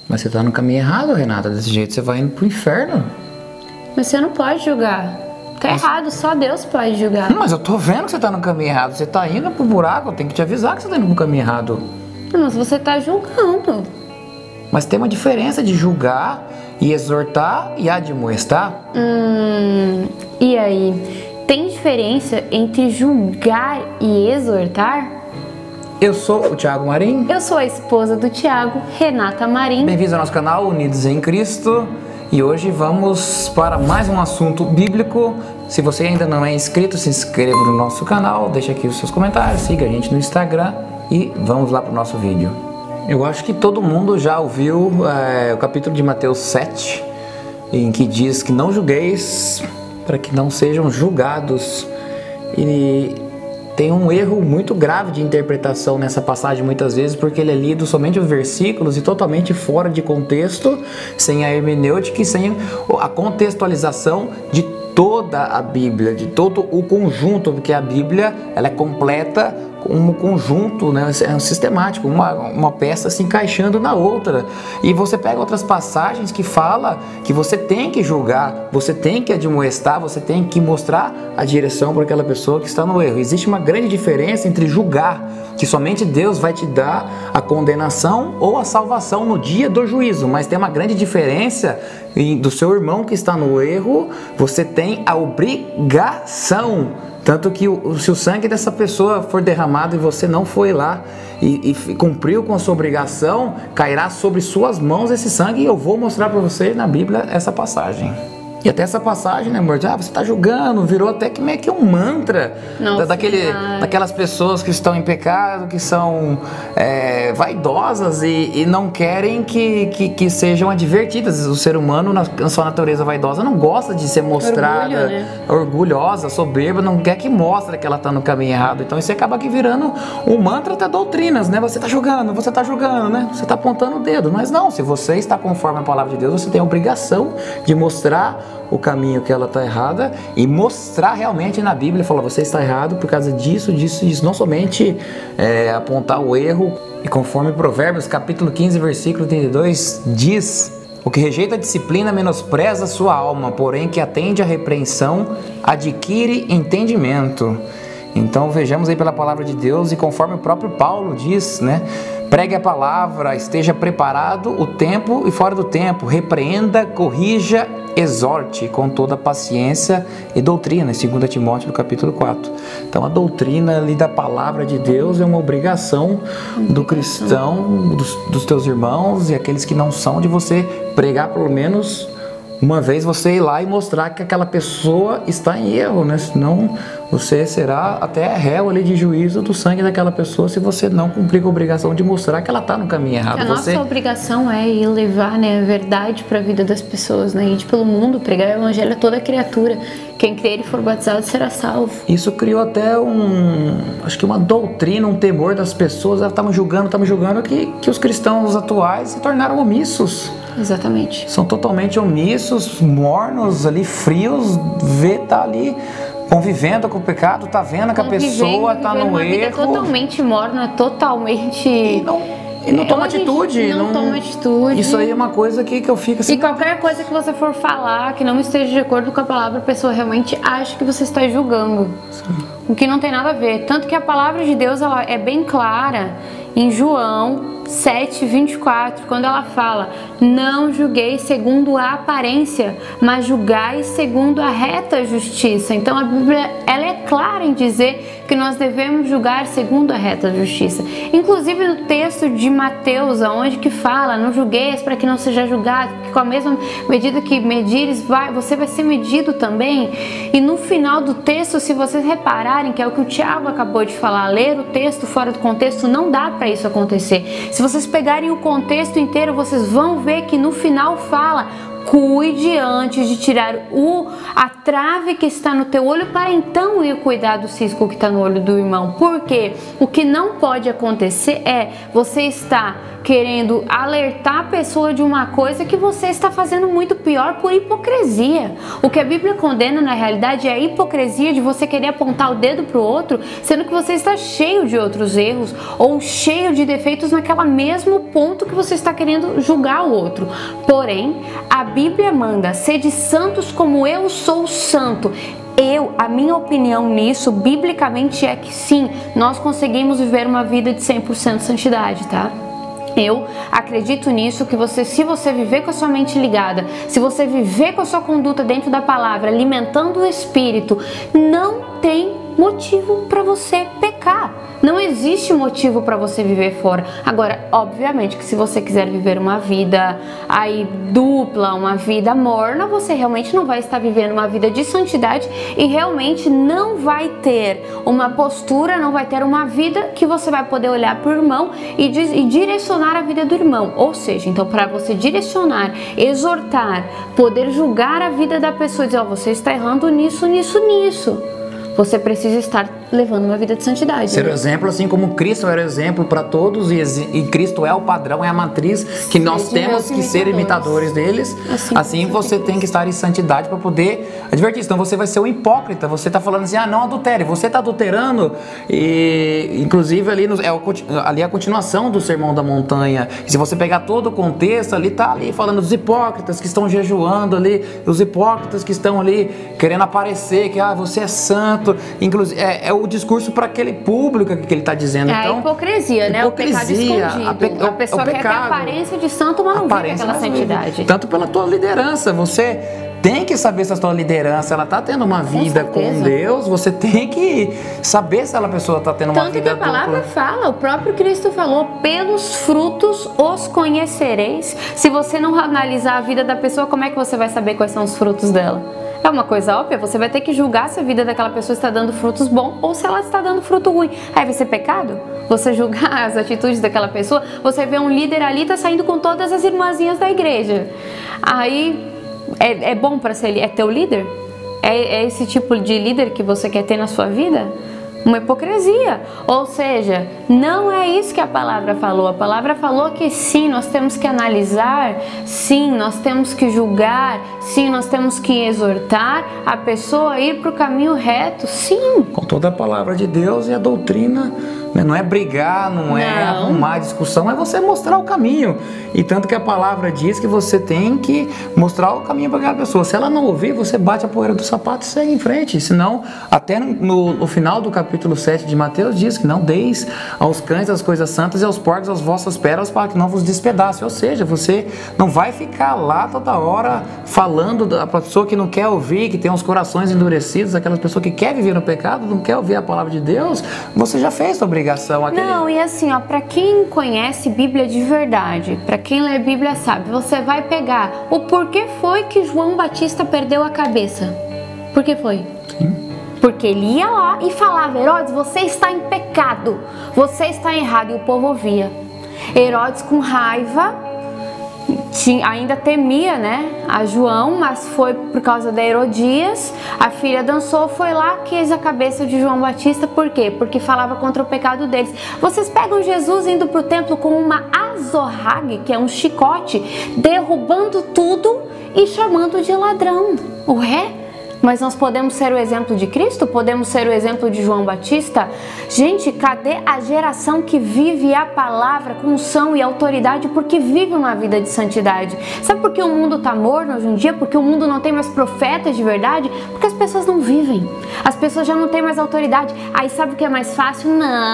Mas você tá no caminho errado, Renata. Desse jeito você vai indo pro inferno. Mas você não pode julgar. Tá errado, só Deus pode julgar. Mas eu tô vendo que você tá no caminho errado. Você tá indo pro buraco, eu tenho que te avisar que você tá indo pro caminho errado. Não, mas você tá julgando. Mas tem uma diferença de julgar e exortar e admoestar. E aí? Tem diferença entre julgar e exortar? Eu sou o Thiago Marim. Eu sou a esposa do Thiago, Renata Marim. Bem-vindos ao nosso canal Unidos em Cristo. E hoje vamos para mais um assunto bíblico. Se você ainda não é inscrito, se inscreva no nosso canal, deixa aqui os seus comentários, siga a gente no Instagram e vamos lá para o nosso vídeo. Eu acho que todo mundo já ouviu o capítulo de Mateus 7, em que diz que não julgueis para que não sejam julgados. E tem um erro muito grave de interpretação nessa passagem muitas vezes, porque ele é lido somente os versículos e totalmente fora de contexto, sem a hermenêutica e sem a contextualização de toda a Bíblia, de todo o conjunto, porque a Bíblia ela é completa como um conjunto, né? É um sistemático, uma peça se encaixando na outra. E você pega outras passagens que fala que você tem que julgar, você tem que admoestar, você tem que mostrar a direção para aquela pessoa que está no erro. Existe uma grande diferença entre julgar, que somente Deus vai te dar a condenação ou a salvação no dia do juízo, mas tem uma grande diferença do seu irmão que está no erro. Você tem a obrigação, tanto que se o sangue dessa pessoa for derramado e você não foi lá e cumpriu com a sua obrigação, cairá sobre suas mãos esse sangue, e eu vou mostrar para você na Bíblia essa passagem. E até essa passagem, né, amor? Você está julgando, virou até que meio que um mantra. Nossa, daquelas pessoas que estão em pecado, que são vaidosas e não querem que sejam advertidas. O ser humano, na sua natureza vaidosa, não gosta de ser mostrada, orgulhosa, soberba, não quer que mostre que ela está no caminho errado. Então isso acaba aqui virando um mantra até doutrinas, né? Você está julgando, né? Você está apontando o dedo. Mas não, se você está conforme a palavra de Deus, você tem a obrigação de mostrar o caminho que ela está errada e mostrar realmente na Bíblia, falar, você está errado por causa disso, não somente apontar o erro. E conforme Provérbios capítulo 15, versículo 32 diz: o que rejeita a disciplina menospreza a sua alma, porém que atende à repreensão adquire entendimento. Então vejamos aí pela palavra de Deus, e conforme o próprio Paulo diz, né? Pregue a palavra, esteja preparado o tempo e fora do tempo, repreenda, corrija, exorte com toda paciência e doutrina, em 2 Timóteo no capítulo 4. Então a doutrina ali da palavra de Deus é uma obrigação do cristão, dos teus irmãos e aqueles que não são, de você pregar pelo menos uma vez, você ir lá e mostrar que aquela pessoa está em erro, né? Senão você será até réu ali de juízo do sangue daquela pessoa, se você não cumprir com a obrigação de mostrar que ela está no caminho errado. A nossa obrigação é ir levar, né, a verdade para a vida das pessoas, né? Ir pelo mundo, pregar o evangelho a toda criatura. Quem crer e for batizado será salvo. Isso criou até acho que uma doutrina, um temor das pessoas. Estamos julgando que os cristãos atuais se tornaram omissos. Exatamente. São totalmente omissos, mornos ali, frios, tá ali convivendo com o pecado, tá vendo que a pessoa tá no erro. Vida totalmente morna, totalmente... E não toma atitude. Não toma atitude. Isso aí é uma coisa que eu fico assim... E qualquer coisa que você for falar que não esteja de acordo com a palavra, a pessoa realmente acha que você está julgando. Sim. O que não tem nada a ver. Tanto que a palavra de Deus, ela é bem clara em João 7:24, quando ela fala: não julgueis segundo a aparência, mas julgai segundo a reta justiça. Então a Bíblia, ela é clara em dizer que nós devemos julgar segundo a reta justiça. Inclusive no texto de Mateus, onde que fala: não julgueis para que não seja julgado, porque com a mesma medida que medires, você vai ser medido também. E no final do texto, se vocês repararem, que é o que o Thiago acabou de falar, ler o texto fora do contexto, não dá para isso acontecer. Se vocês pegarem o contexto inteiro, vocês vão ver que no final fala: cuide antes de tirar a trave que está no teu olho, para então ir cuidar do cisco que está no olho do irmão. Porque o que não pode acontecer é você estar querendo alertar a pessoa de uma coisa que você está fazendo muito pior por hipocrisia. O que a Bíblia condena na realidade é a hipocrisia de você querer apontar o dedo para o outro, sendo que você está cheio de outros erros ou cheio de defeitos naquele mesmo ponto que você está querendo julgar o outro. Porém, a Bíblia manda: sede santos como eu sou santo. A minha opinião nisso, biblicamente, é que sim, nós conseguimos viver uma vida de 100% santidade, tá? Eu acredito nisso, que se você viver com a sua mente ligada, se você viver com a sua conduta dentro da palavra, alimentando o Espírito, não tem motivo para você pecar. Não existe motivo para você viver fora. Agora, obviamente que se você quiser viver uma vida aí dupla, uma vida morna, você realmente não vai estar vivendo uma vida de santidade e realmente não vai ter uma postura, não vai ter uma vida que você vai poder olhar para o irmão e direcionar a vida do irmão. Ou seja, então para você direcionar, exortar, poder julgar a vida da pessoa e dizer: ó, você está errando nisso, você precisa estar levando uma vida de santidade. Ser o exemplo, assim como Cristo era o exemplo para todos, e Cristo é o padrão, é a matriz que nós temos que ser imitadores deles. Assim você tem que estar em santidade para poder advertir. Então você vai ser um hipócrita. Você está falando assim: ah, não adultere. Você está adulterando. E inclusive ali é a continuação do Sermão da Montanha. E se você pegar todo o contexto, ali está ali falando dos hipócritas que estão jejuando ali, os hipócritas que estão ali querendo aparecer que você é santo. Inclusive é o discurso para aquele público que ele está dizendo. Então, a hipocrisia, né? O pecado escondido. A pessoa quer ter aparência de santo, mas não vive aquela santidade. Tanto pela tua liderança, você tem que saber se a tua liderança ela está tendo uma vida com Deus. Você tem que saber se a pessoa está tendo uma vida dupla. Tanto que a palavra fala, o próprio Cristo falou: pelos frutos os conhecereis. Se você não analisar a vida da pessoa, como é que você vai saber quais são os frutos dela? É uma coisa óbvia, você vai ter que julgar se a vida daquela pessoa está dando frutos bons ou se ela está dando fruto ruim. Aí vai ser pecado? Você julgar as atitudes daquela pessoa? Você vê um líder ali, tá saindo com todas as irmãzinhas da igreja. Aí é bom para ser teu líder? É esse tipo de líder que você quer ter na sua vida? Uma hipocrisia. Ou seja, não é isso que a palavra falou. A palavra falou que sim, nós temos que analisar, sim, nós temos que julgar, sim, nós temos que exortar a pessoa a ir para o caminho reto, sim. Com toda a palavra de Deus e a doutrina, não é brigar, não é arrumar discussão, é você mostrar o caminho. E tanto que a palavra diz que você tem que mostrar o caminho para aquela pessoa. Se ela não ouvir, você bate a poeira do sapato e segue em frente. Senão, até no final do capítulo 7 de Mateus diz que não deis aos cães as coisas santas e aos porcos as vossas pérolas para que não vos despedacem. Ou seja, você não vai ficar lá toda hora falando da pessoa que não quer ouvir, que tem os corações endurecidos, aquelas pessoas que quer viver no pecado, não quer ouvir a palavra de Deus. Você já fez sua obrigação. Não, e assim, ó, para quem conhece Bíblia de verdade, para quem lê Bíblia sabe, você vai pegar o porquê foi que João Batista perdeu a cabeça. Por que foi? Sim. Porque ele ia lá e falava: Herodes, você está em pecado, você está errado, e o povo ouvia. Herodes, com raiva, ainda temia, né, a João, mas foi por causa da Herodias, a filha dançou, foi lá, quis a cabeça de João Batista. Por quê? Porque falava contra o pecado deles. Vocês pegam Jesus indo para o templo com uma azorrague, que é um chicote, derrubando tudo e chamando de ladrão. Ué? Mas nós podemos ser o exemplo de Cristo? Podemos ser o exemplo de João Batista? Gente, cadê a geração que vive a palavra com unção e autoridade porque vive uma vida de santidade? Sabe por que o mundo está morno hoje em dia? Porque o mundo não tem mais profetas de verdade? Porque as pessoas não vivem. As pessoas já não têm mais autoridade. Aí sabe o que é mais fácil?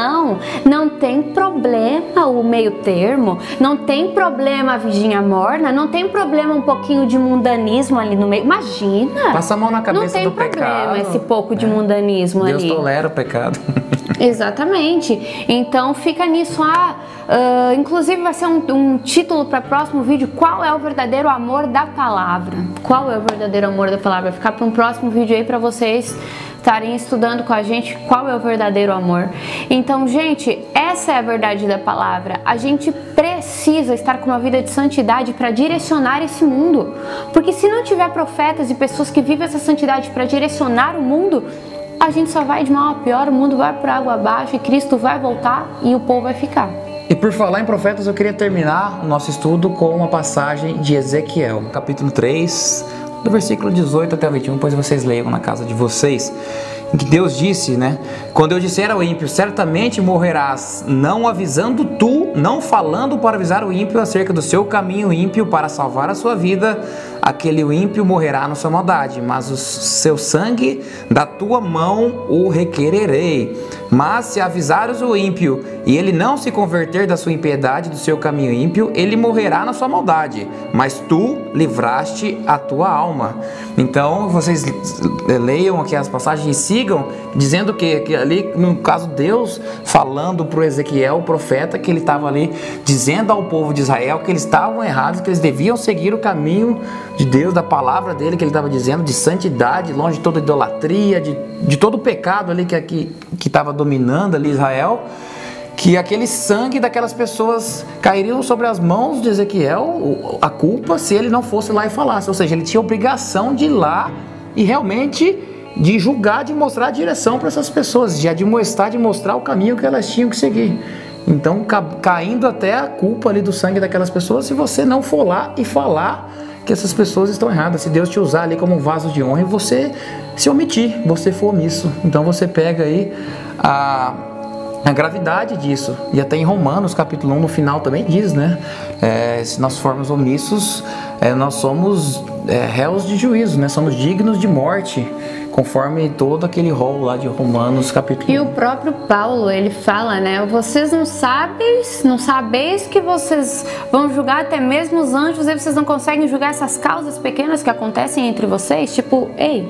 Não tem problema o meio termo. Não tem problema a vidinha morna. Não tem problema um pouquinho de mundanismo ali no meio. Imagina! Passa a mão na cabeça. Não tem problema esse pouco de mundanismo ali. Deus tolera o pecado. Exatamente. Então fica nisso. Inclusive vai ser um título para o próximo vídeo: qual é o verdadeiro amor da palavra? Qual é o verdadeiro amor da palavra? Vai ficar para um próximo vídeo aí para vocês estarem estudando com a gente qual é o verdadeiro amor. Então, gente, essa é a verdade da palavra. A gente precisa estar com uma vida de santidade para direcionar esse mundo. Porque se não tiver profetas e pessoas que vivem essa santidade para direcionar o mundo, a gente só vai de mal a pior, o mundo vai por água abaixo e Cristo vai voltar e o povo vai ficar. E por falar em profetas, eu queria terminar o nosso estudo com uma passagem de Ezequiel, capítulo 3, do versículo 18 até o 21, depois vocês leiam na casa de vocês. Em que Deus disse, né? Quando eu disser ao ímpio, certamente morrerás, não avisando tu, não falando para avisar o ímpio acerca do seu caminho ímpio para salvar a sua vida, aquele ímpio morrerá na sua maldade, mas o seu sangue da tua mão o requererei. Mas se avisares o ímpio e ele não se converter da sua impiedade, do seu caminho ímpio, ele morrerá na sua maldade, mas tu livraste a tua alma. Então vocês leiam aqui as passagens e sigam, dizendo que ali, no caso, Deus falando para o Ezequiel, o profeta, que ele estava ali dizendo ao povo de Israel que eles estavam errados, que eles deviam seguir o caminho de Deus, da palavra dele, que ele estava dizendo, de santidade, longe de toda idolatria, de todo o pecado ali que estava dominando ali Israel, que aquele sangue daquelas pessoas cairiam sobre as mãos de Ezequiel, a culpa, se ele não fosse lá e falasse. Ou seja, ele tinha obrigação de ir lá e realmente de julgar, de mostrar a direção para essas pessoas, de admoestar, de mostrar o caminho que elas tinham que seguir. Então, caindo até a culpa ali do sangue daquelas pessoas, se você não for lá e falar que essas pessoas estão erradas, se Deus te usar ali como um vaso de honra e você se omitir, você for omisso. Então você pega aí a gravidade disso. E até em Romanos capítulo 1 no final também diz, né? Se nós formos omissos, nós somos réus de juízo, né? Somos dignos de morte, conforme todo aquele rol lá de Romanos capítulo 1. E o próprio Paulo, ele fala, né? Vocês não sabeis que vocês vão julgar até mesmo os anjos, e vocês não conseguem julgar essas causas pequenas que acontecem entre vocês? Tipo, ei,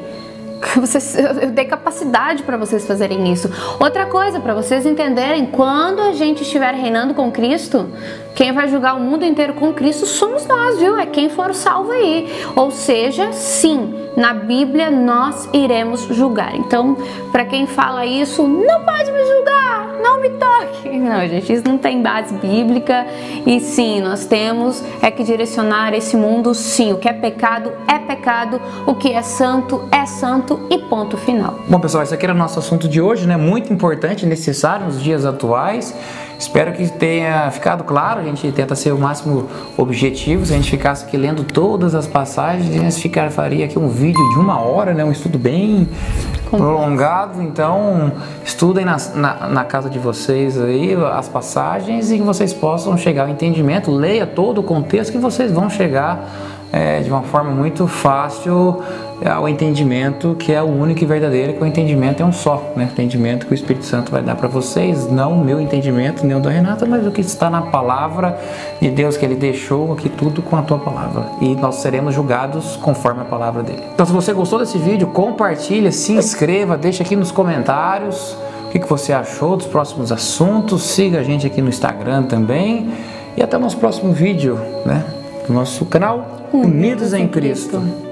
eu dei capacidade para vocês fazerem isso. Outra coisa, para vocês entenderem, quando a gente estiver reinando com Cristo, quem vai julgar o mundo inteiro com Cristo somos nós, viu? É quem for salvo aí. Ou seja, sim, na Bíblia nós iremos julgar. Então, para quem fala isso, não pode me julgar, não me toque. Não, gente, isso não tem base bíblica. E sim, nós temos que direcionar esse mundo, sim. O que é pecado, o que é santo e ponto final. Bom, pessoal, esse aqui era o nosso assunto de hoje, né? Muito importante, necessário nos dias atuais. Espero que tenha ficado claro. A gente tenta ser o máximo objetivo. Se a gente ficasse aqui lendo todas as passagens, a gente faria aqui um vídeo de 1 hora, né? Um estudo bem prolongado. Então, estudem na casa de vocês aí as passagens e que vocês possam chegar ao entendimento. Leia todo o contexto que vocês vão chegar de uma forma muito fácil ao entendimento que é o único e verdadeiro, que o entendimento é um só, né? O entendimento que o Espírito Santo vai dar para vocês, não o meu entendimento, nem o da Renata, mas o que está na palavra de Deus que Ele deixou aqui, tudo com a tua palavra, e nós seremos julgados conforme a palavra dele. Então, se você gostou desse vídeo, compartilha, se inscreva, deixa aqui nos comentários o que você achou dos próximos assuntos, siga a gente aqui no Instagram também, e até o nosso próximo vídeo, né? Do nosso canal Unidos em Cristo.